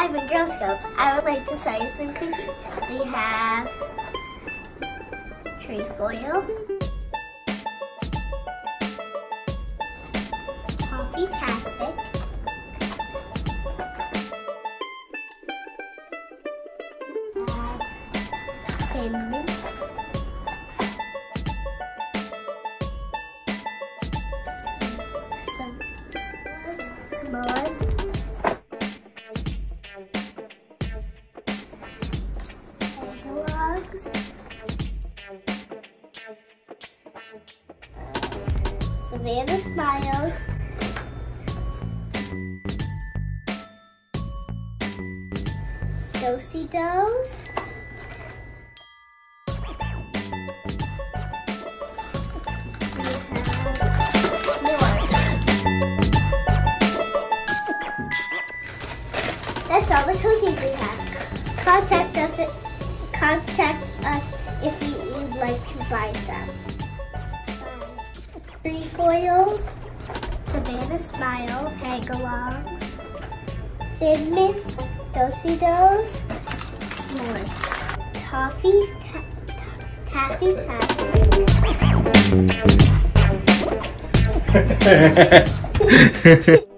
I'm in Girl Scouts. I would like to sell you some cookies. We have trefoil, Toffee-tastic, Thin Mints, some s'mores, Egg-a-logs, Savannah Smiles, Do-si-dos, that's all the cookies we have. Contact us if you'd like to buy some. Trefoils, Savannah Smiles, Egg-a-logs, Thin Mints, Do-si-dos, s'mores, Toffee-tastic.